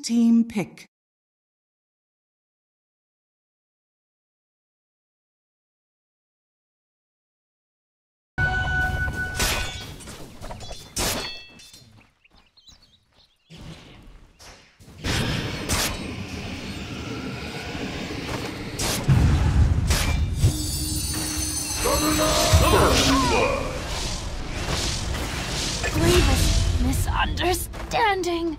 team pick. Grievous misunderstanding.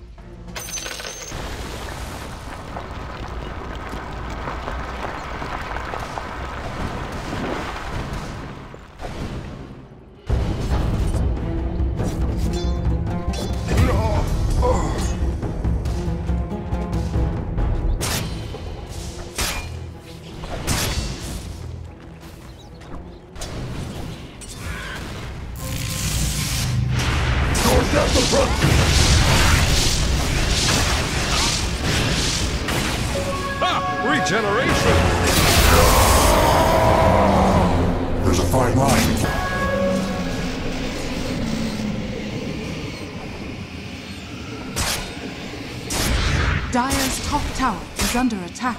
Regeneration! There's a fine line. Dire's top tower is under attack.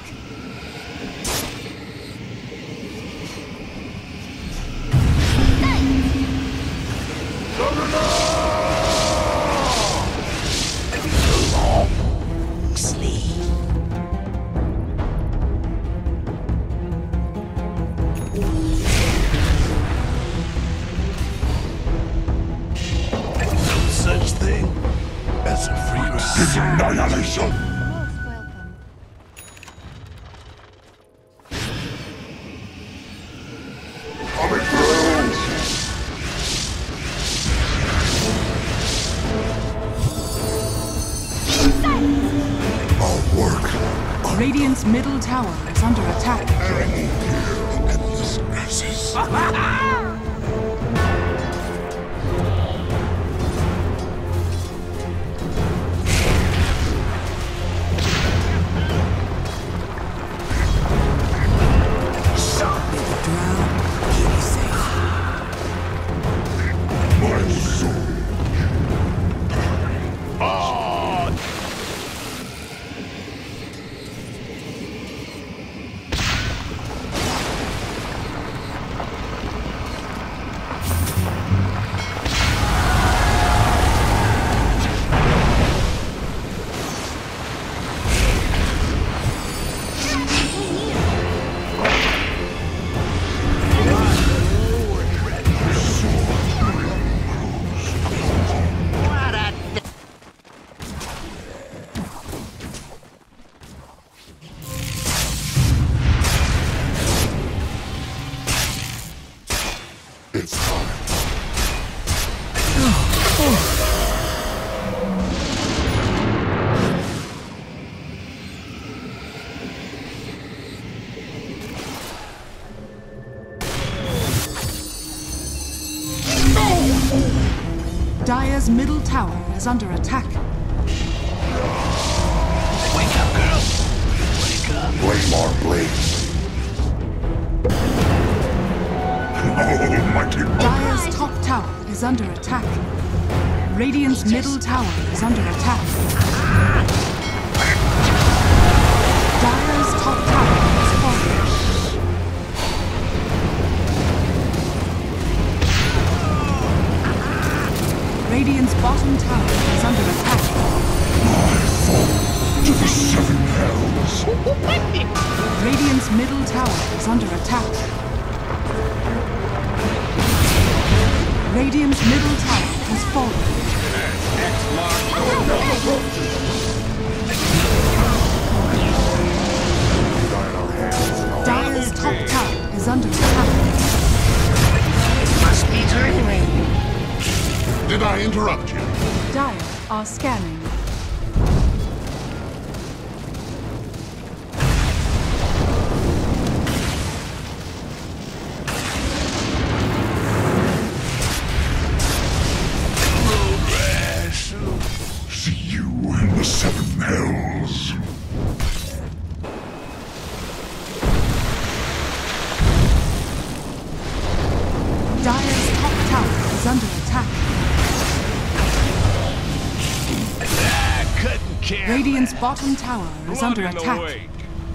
Annihilation! Most welcome. Coming through! I'll work. Radiant's middle tower is under attack. Endless grasses. Dire's middle tower is under attack. Wake up, girl! Wake up! Blame our blades. Almighty Dire's top tower is under attack. Radiant's middle tower is under attack. Dire's top tower is falling. Radiant's bottom tower is under attack. I fall to the seven hells. Radiant's middle tower is under attack. Radiant's middle tower has fallen. Dire's top tower is under attack. Must be turning rain. Did I interrupt you? Dire are scanning. See you in the seven hells. Dire's top tower is under attack. Couldn't can't Radiant's last. bottom tower is Blood under in the attack. wake.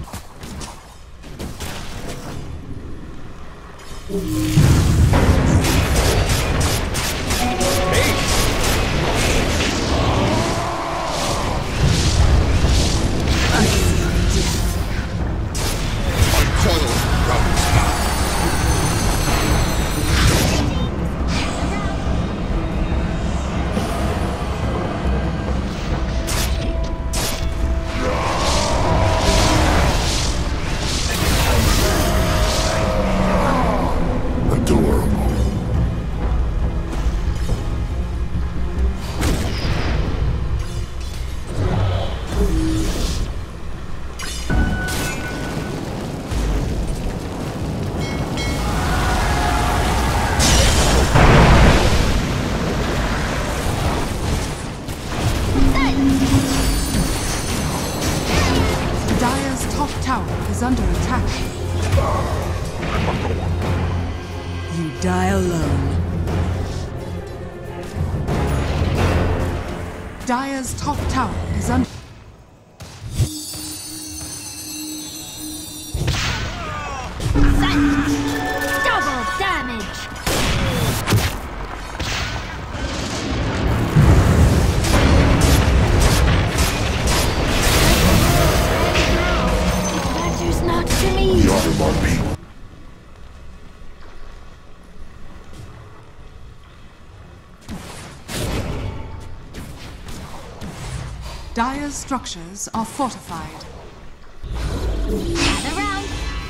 Dire's top tower is under attack. You die alone. Dire's top tower is under... Double damage! Matters not to me! The Ottoman people. Dire's structures are fortified. Gather round!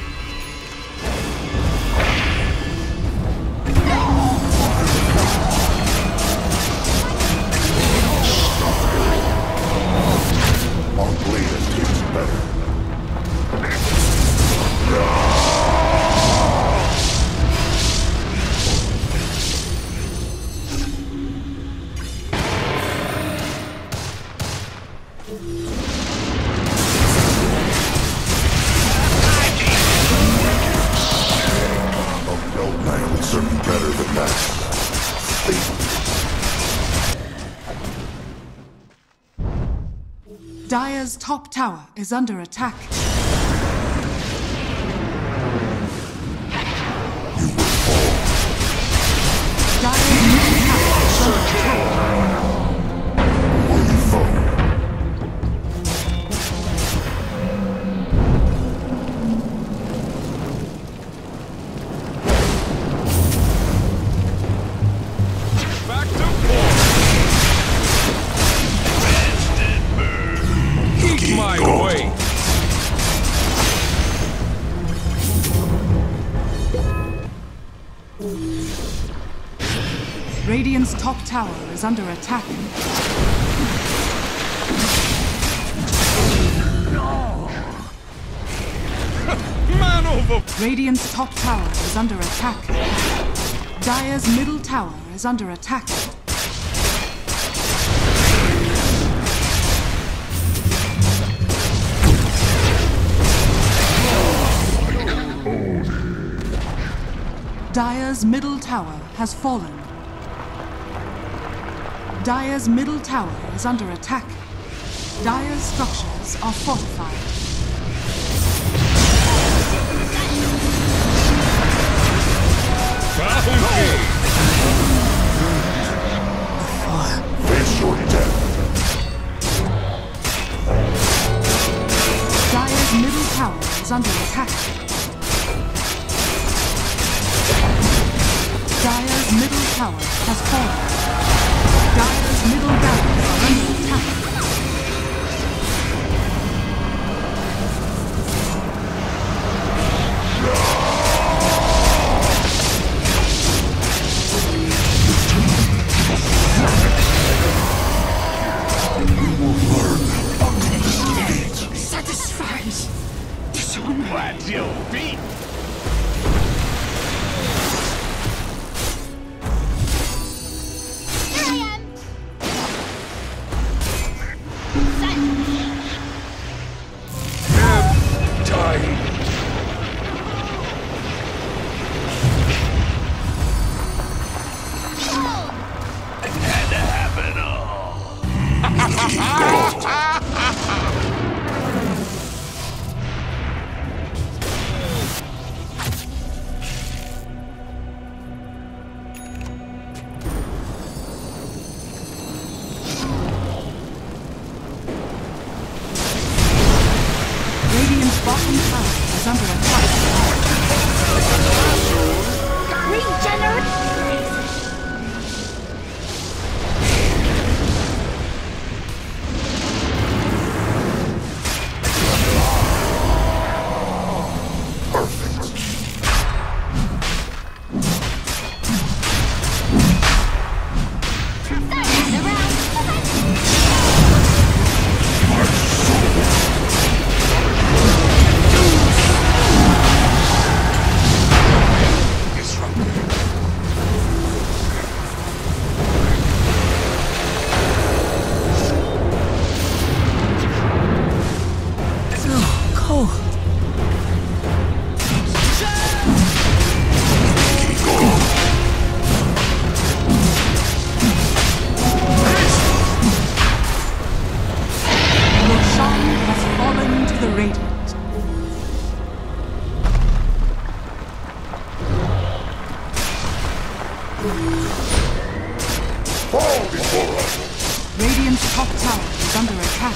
Our blade tastes better. A belt knife would serve you better than that. Dire's top tower is under attack. Dire's middle tower is under attack. Worthy foe. Back to point. Keep my way. Radiant's top tower is under attack. Man over. Radiant's top tower is under attack. Dire's middle tower is under attack. Dire's middle tower has fallen. Dire's middle tower is under attack. Dire's structures are fortified. Face your death. Dire's middle tower is under attack. Dire's middle tower has fallen. Dire's middle barracks are under attack. Satisfies! Dishonor! Glad you'll beat. Here I am! is under attack. Regenerate. Radiant's top tower is under attack.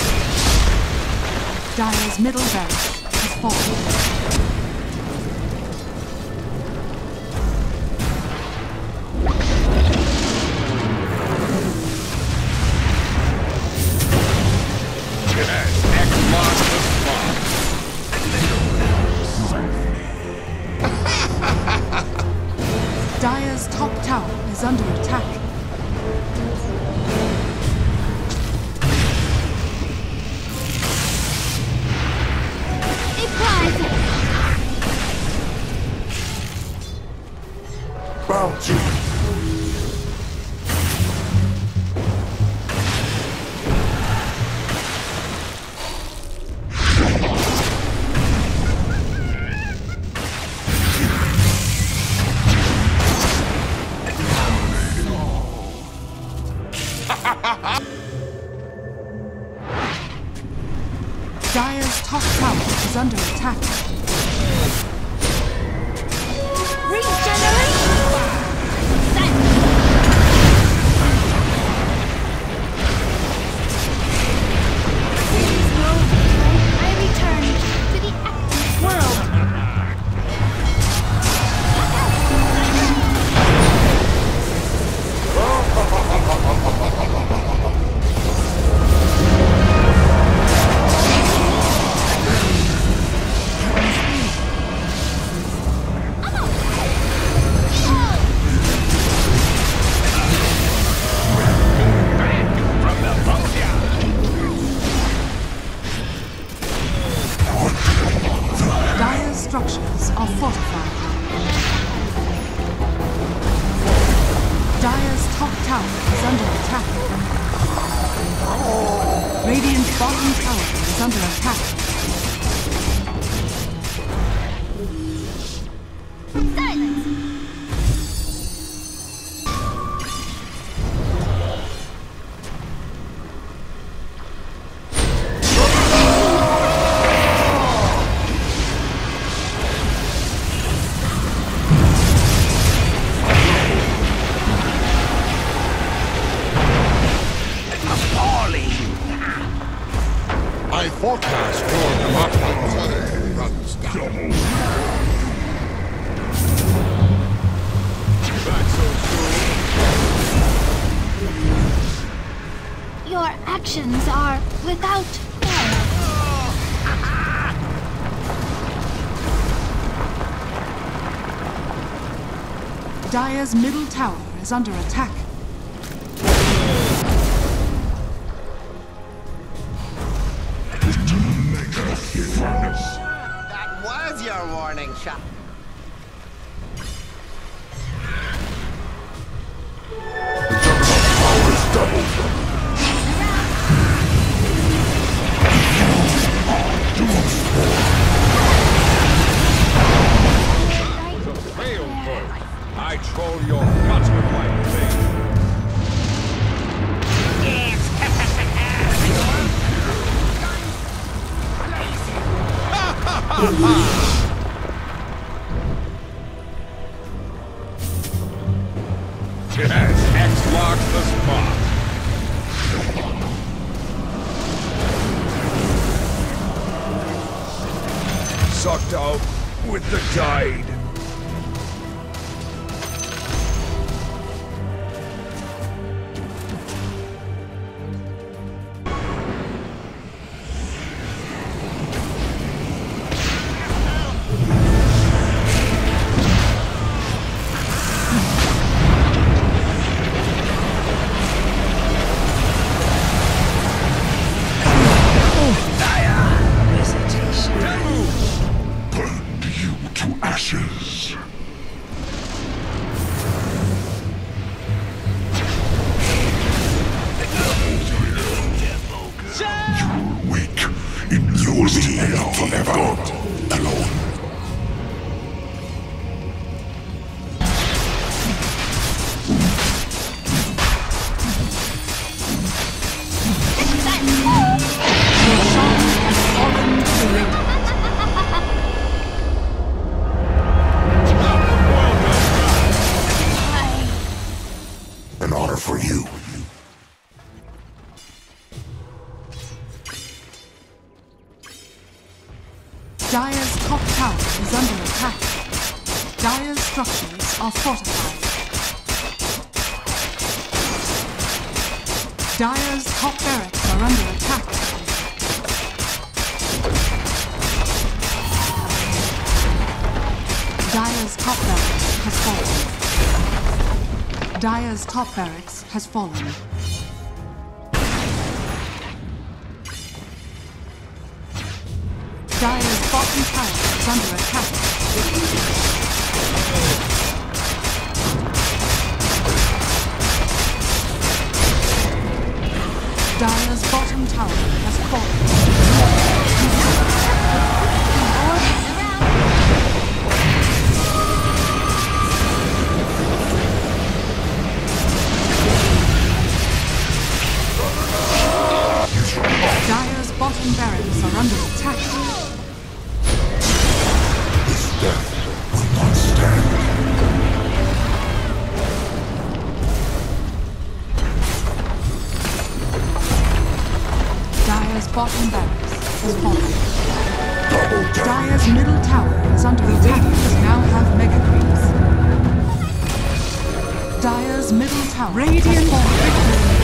Dire's middle barracks has fallen. Dire's top tower is under attack. Bounty. Dire's top tower is under attack. Structures are fortified. Dire's top tower is under attack. Radiant's bottom tower is under attack. Silence! I forecast your market runs down. Your actions are without error. Dire's middle tower is under attack. That was your warning shot. Power is doubled. I troll your guts with my blade. Yes, X marks the spot. sucked out with the tide. Ashes. You're weak. You'll be held forever. Alone. An honor for you. Dire's top tower is under attack. Dire's structures are fortified. Dire's top barracks are under attack. Dire's top barracks has fallen. Dire's top barracks has fallen. Dire's bottom tower is under attack. Dire's bottom tower has fallen. Dire's bottom barracks are under attack. This death will not stand. Dire's bottom barracks has fallen. Double damage. Dire's middle tower is under attack. Now have mega creeps. Dire's middle tower has fallen.